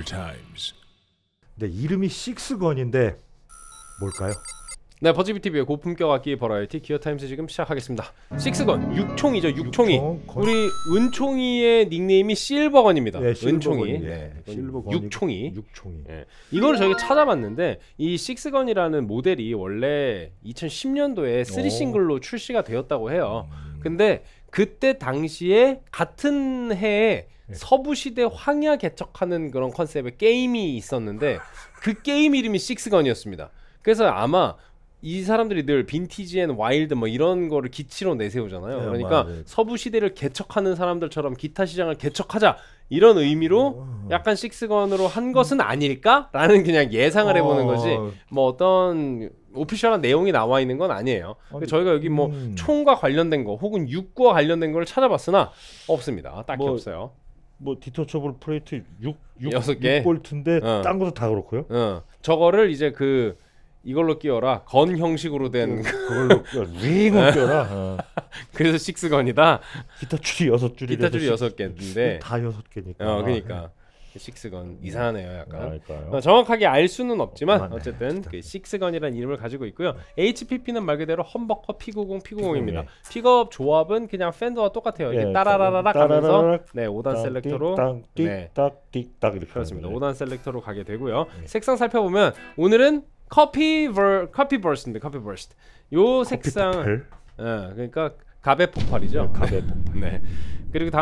Times. 네, 이름이 식스건인데 뭘까요? 네, 버즈비TV의 고품격 악기 버라이티 기어타임스 지금 시작하겠습니다. 식스건, 육총이죠. 육총이. 우리 은총이의 닉네임이 실버건입니다. 네, 은총이. 네, 실버건. 육총이. 육총이. 네. 이거를 저희가 찾아봤는데 이 식스건이라는 모델이 원래 2010년도에 3싱글로 출시가 되었다고 해요. 근데 그때 당시에 같은 해에 서부시대 황야 개척하는 그런 컨셉의 게임이 있었는데 그 게임 이름이 식스건이었습니다. 그래서 아마 이 사람들이 늘 빈티지 앤 와일드 뭐 이런 거를 기치로 내세우잖아요. 네, 그러니까 맞아요. 서부 시대를 개척하는 사람들처럼 기타 시장을 개척하자 이런 의미로 약간 식스건으로 한 것은 아닐까라는 그냥 예상을 해보는 거지. 뭐 어떤 오피셜한 내용이 나와 있는 건 아니에요. 저희가 여기 뭐 총과 관련된 거 혹은 육과 관련된 걸 찾아봤으나 없습니다. 딱히 없어요. 뭐 디터처블 플레이트 6개 6볼트인데 딴 것도 다 그렇고요. 저거를 이제 이걸로 끼워라. 건 형식으로 된 그걸로 윙을 껴라. 그래서 식스건이다. 기타 줄이 6줄이 기타 줄이 6개인데 다 6개니까. 그러니까 식스건 이상하네요, 약간. 정확하게 알 수는 없지만 어쨌든 그 식스건이라는 이름을 가지고 있고요. HPP는 말 그대로 험버커 P90 P90입니다. 픽업 조합은 그냥 팬더와 똑같아요. 이렇게 따라라라락 하면서 5단 셀렉터로 띡딱 띡딱 이렇게 그렇습니다. 5단 셀렉터로 가게 되고요. 색상 살펴보면 오늘은 커피 버스트인데 커피 버스트. 요 색상 그러니까 가베 폭발이죠. 가베 폭발. 네. 그리고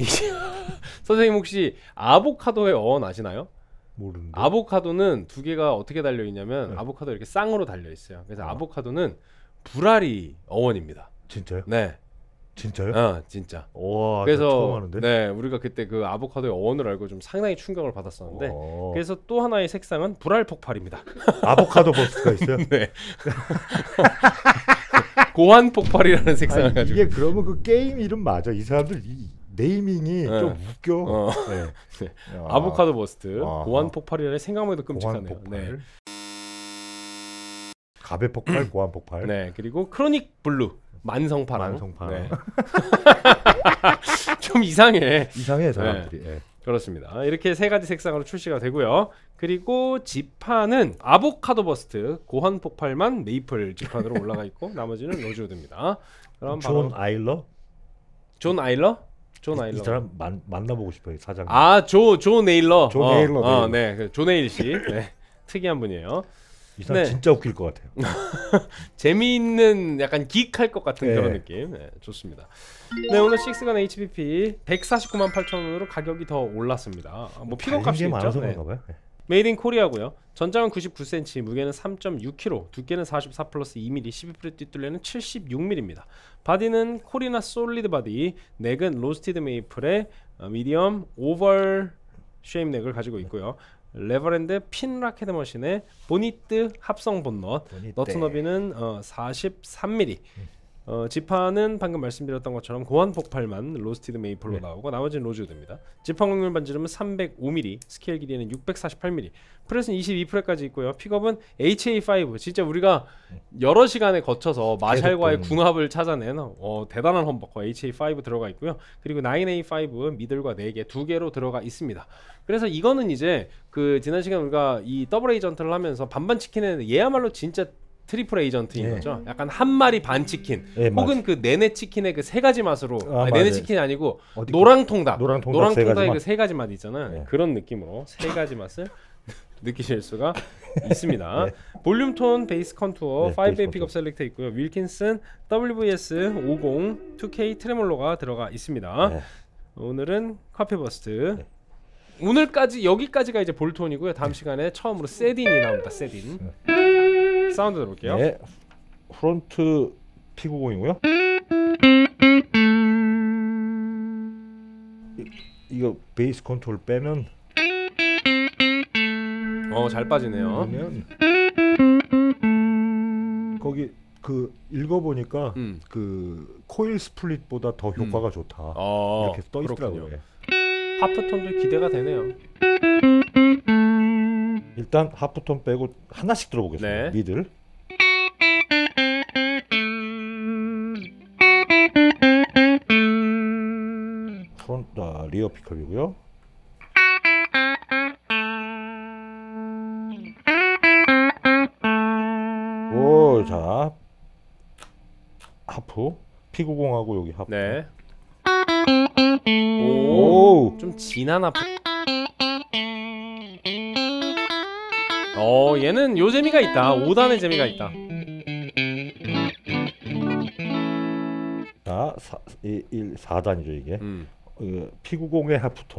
선생님 혹시 아보카도의 어원 아시나요? 모르는데. 아보카도는 두 개가 어떻게 달려 있냐면 아보카도 이렇게 쌍으로 달려 있어요. 그래서 아보카도는 불알이 어원입니다. 진짜요? 네. 진짜요? 진짜. 와, 그래서 처음 하는데? 네, 우리가 그때 그 아보카도의 어원을 알고 좀 상당히 충격을 받았었는데 그래서 또 하나의 색상은 불알 폭발입니다. 아보카도 버스트가 있어요? 네. 고환 폭발이라는 색상을 가지고. 이게 그러면 그 게임 이름 맞아. 이 사람들 이 네이밍이 좀 웃겨. 네. 아보카도 버스트, 고환 폭발이라는 생각만 해도 끔찍하네요. 네. 가베 폭발, 고환 폭발. 네, 그리고 크로닉 블루. 만성파랑. 네. 좀 이상해 사람들이. 네. 그렇습니다. 이렇게 세 가지 색상으로 출시가 되고요. 그리고 지판은 아보카도 버스트 고환 폭발만 메이플 지판으로 올라가 있고 나머지는 로즈우드입니다. 그럼 존 아일러? 존 아일러? 이 사람 만나보고 싶어요, 사장님. 조 네일러. 조 네일러. 네, 조 네일 씨. 네. 특이한 분이에요. 이 사람 진짜 웃길 것 같아요. 재미있는 약간 기익할 것 같은 그런 느낌. 네, 좋습니다. 네, 오늘 식스건 HPP 149만 8천원으로 가격이 더 올랐습니다. 뭐 픽업값이 있죠. 네. 메이드 인 코리아고요. 전장은 99cm, 무게는 3.6kg, 두께는 44 플러스 2mm, 12프렛 뒷둘레는 76mm입니다. 바디는 코리나 솔리드 바디, 넥은 로스티드 메이플의 미디엄 오벌 쉐입 넥을 가지고 있고요. 레버랜드 핀 라켓 머신의 보니트 합성 본넛, 너트 너비는 43mm. 지판은 방금 말씀드렸던 것처럼 고환 폭발만 로스티드 메이플로 나오고 나머지는 로즈우드입니다. 지판 곡률 반지름은 305mm, 스케일 길이는 648mm, 프렛은 22프렛까지 있고요. 픽업은 HA5, 진짜 우리가 여러 시간에 거쳐서 마샬과의 궁합을 찾아낸 대단한 험버커 HA5 들어가 있고요. 그리고 9A5 미들과 4개, 2개로 들어가 있습니다. 그래서 이거는 이제 지난 시간 우리가 이 더블 에이전트를 하면서 반반 치킨에는 얘야말로 진짜 트리플 에이전트인 거죠. 약간 한 마리 반 치킨, 혹은 그 내내 치킨의 그 세 가지 맛으로 내내 치킨이 아니고 노랑통닭 노랑통닭의 그 세 가지 맛 있잖아요. 그런 느낌으로 세 가지 맛을 느끼실 수가 있습니다. 볼륨 톤 베이스 컨투어 5A 픽업 셀렉터 있고요. 윌킨슨 WVS 50 2K 트레몰로가 들어가 있습니다. 오늘은 커피 버스트. 오늘까지 여기까지가 이제 볼톤이고요. 다음 시간에 처음으로 세딘이 나옵니다. 세딘. 사운드 들어볼게요. 네. 프론트 P90이고요. 이거 베이스 컨트롤 빼면 잘 빠지네요. 거기 읽어보니까 코일 스플릿보다 더 효과가 좋다. 이렇게 떠 있더라고요. 하프톤도 기대가 되네요. 일단 하프톤 빼고 하나씩 들어보겠습니다. 네. 미들. 프론트 리어 픽업이고요. 자 하프 P90하고 여기 하프. 네. 오. 오, 좀 진한 하프. 얘는 요 재미가 있다. 5단의 재미가 있다. 자 4단이죠 이게. P90의 하프톤.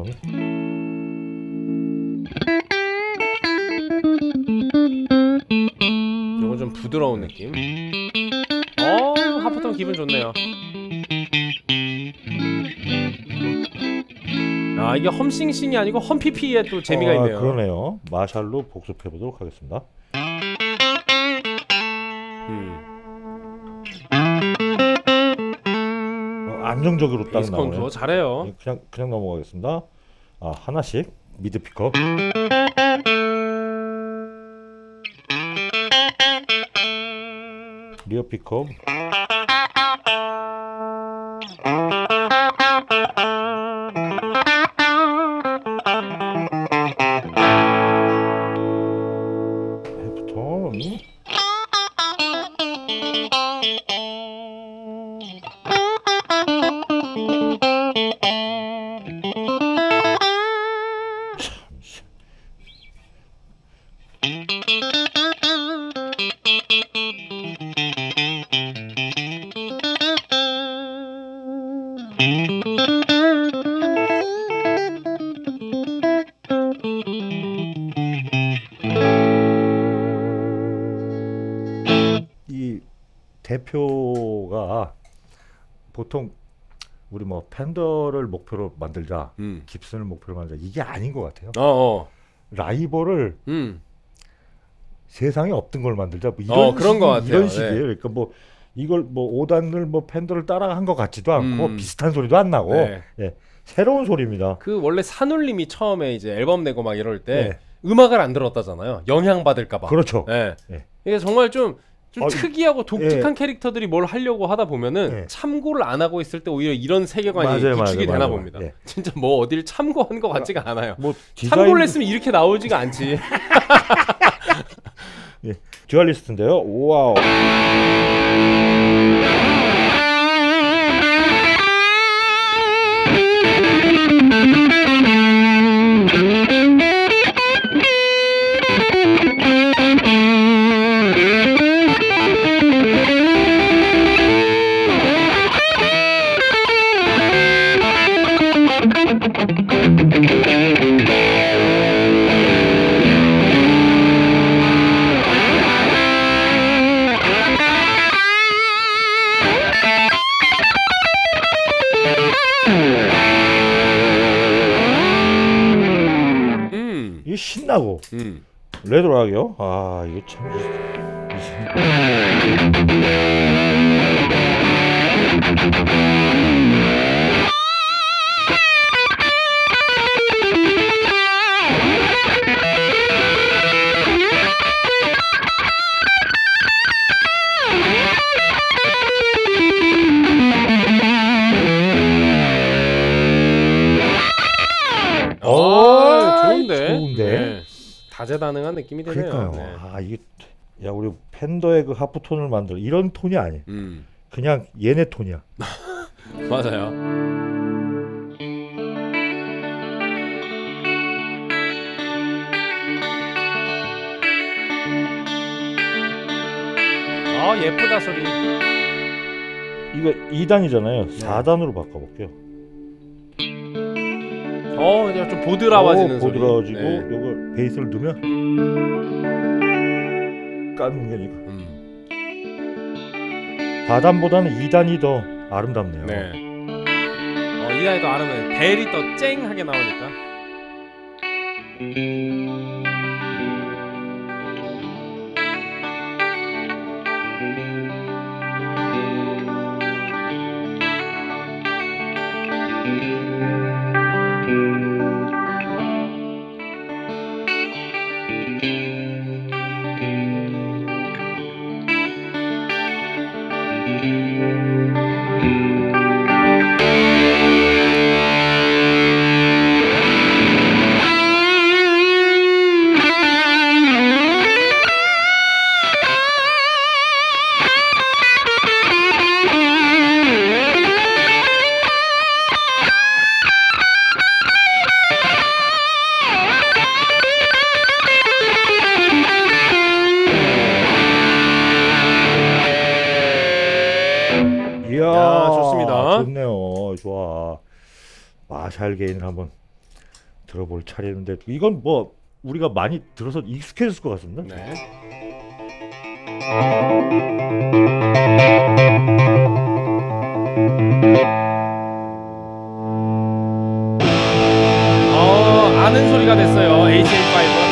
요건 좀 부드러운 느낌. 하프톤 기분 좋네요. 이게 험싱싱이 아니고 험피피의 또 재미가 있네요. 그러네요. 마샬로 복습해 보도록 하겠습니다. 안정적으로 딱 베이스 컨트롤 나오네요. 잘해요. 그냥 넘어가겠습니다. 하나씩 미드 픽업. 리어 픽업. 헤프톤. 이 대표가 보통 우리 뭐 팬더를 목표로 만들자, 깁슨을 목표로 만들자 이게 아닌 것 같아요. 라이벌을 세상에 없던 걸 만들자 뭐 이런 그런 것 같아요. 이런 식이에요. 그러니까 뭐 이걸 뭐 5단을 뭐 팬더를 따라한 것 같지도 않고 비슷한 소리도 안 나고 새로운 소리입니다. 그 원래 산울림이 처음에 이제 앨범 내고 막 이럴 때 음악을 안 들었다잖아요. 영향 받을까봐. 그렇죠. 이게 정말 좀 특이하고 독특한 캐릭터들이 뭘 하려고 하다 보면은 참고를 안 하고 있을 때 오히려 이런 세계관이 구축이 되나 봅니다. 진짜 뭐 어딜 참고한 것 같지가 않아요. 뭐 참고를 했으면 이렇게 나오지가 않지. 듀얼리스트인데요. 와우. 이게 신나고 레드락이요. 이게 참. 좋은데. 다재다능한 느낌이 드네요. 그러니까요. 이게 우리 팬더의 그 하프톤을 만들 이런 톤이 아니에요. 그냥 얘네 톤이야. 맞아요. 예쁘다 소리. 이거 2단이잖아요. 4단으로 바꿔볼게요. 이제 좀 보드라워지는 소리. 보드라워지고 요거 베이스를 넣으면 까는 게 이거. 4단보다는 2단이 더 아름답네요. 2단이 더 아름다워요. 벨이 더 쨍하게 나오니까. 이야, 야, 좋습니다. 좋네요. 좋아. 마샬 게인을 한번 들어볼 차례인데 이건 뭐 우리가 많이 들어서 익숙해졌을 것 같습니다. 네. 아는 소리가 됐어요. HM5.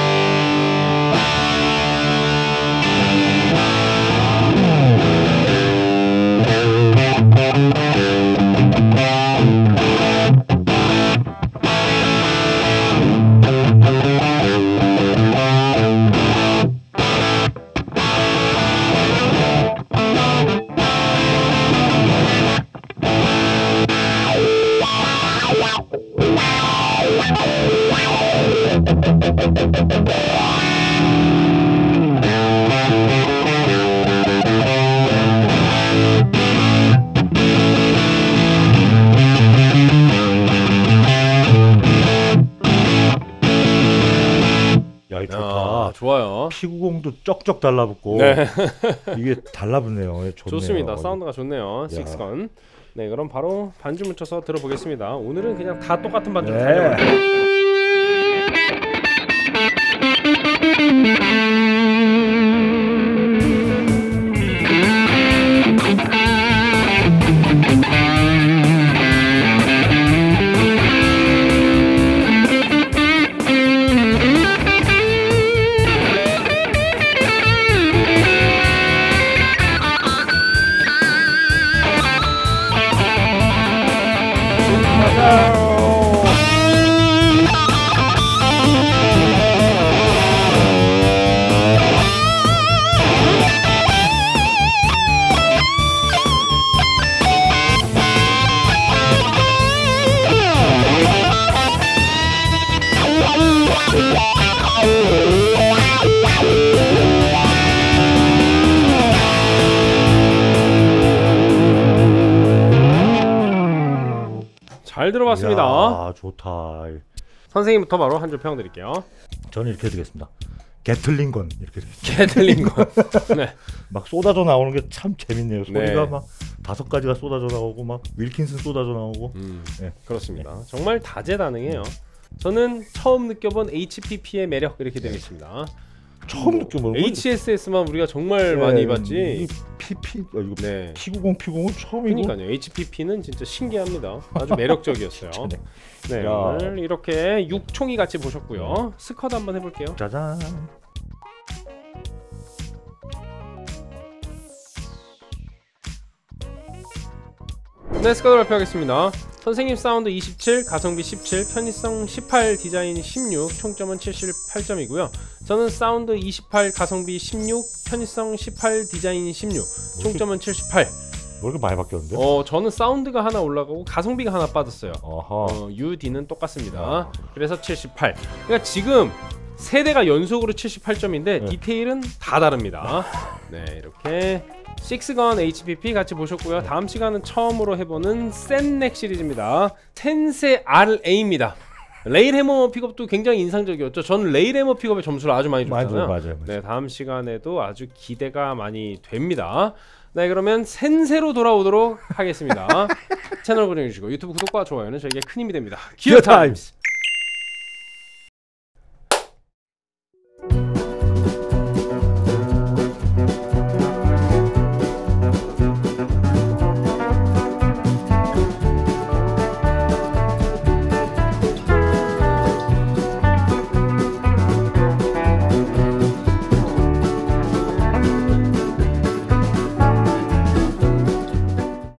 좋다. 좋아요. P90도 쩍쩍 달라붙고 네. 이게 달라붙네요. 좋네요. 좋습니다. 사운드가 좋네요. 식스건. 네, 그럼 바로 반주 묻혀서 들어보겠습니다. 오늘은 그냥 다 똑같은 반주를 달려볼게요. 잘 들어봤습니다. 아, 좋다. 선생님부터 바로 한 줄 평 드릴게요. 저는 이렇게 드리겠습니다. 게틀링건 이렇게 드리겠습니다. 게틀링건. 네. 막 쏟아져 나오는 게 참 재밌네요. 소리가 네. 막 5가지가 쏟아져 나오고 막 윌킨슨 쏟아져 나오고. 네. 그렇습니다. 정말 다재다능해요. 저는 처음 느껴본 HPP의 매력 이렇게 드리겠습니다. 처음 느껴본 HSS만 우리가 정말 많이 봤지. PP 이거 네. P90 P90은 처음이고. 그러니까요. HPP는 진짜 신기합니다. 아주 매력적이었어요. 네, 야. 오늘 이렇게 6총이 같이 보셨고요. 스쿼드 한번 해볼게요. 짜잔. 네, 스쿼드 발표하겠습니다. 선생님 사운드 27, 가성비 17, 편의성 18, 디자인 16, 총점은 78점이고요. 저는 사운드 28, 가성비 16, 편의성 18, 디자인 16, 총점은 78. 뭐 이렇게 많이 바뀌었는데? 저는 사운드가 하나 올라가고 가성비가 하나 빠졌어요. 어허. UD는 똑같습니다. 그래서 78. 그러니까 지금 세 대가 연속으로 78점인데 디테일은 다 다릅니다. 네, 이렇게 식스건 HPP 같이 보셨고요. 다음 시간은 처음으로 해보는 센넥 시리즈입니다. 텐세 RA입니다. 레일 해머 픽업도 굉장히 인상적이었죠. 저는 레일 해머 픽업에 점수를 아주 많이 줬잖아요. 맞아요. 네, 다음 시간에도 아주 기대가 많이 됩니다. 네, 그러면 센세로 돌아오도록 하겠습니다. 채널 고정해주시고 유튜브 구독과 좋아요는 저에게 큰 힘이 됩니다. 기어타임스!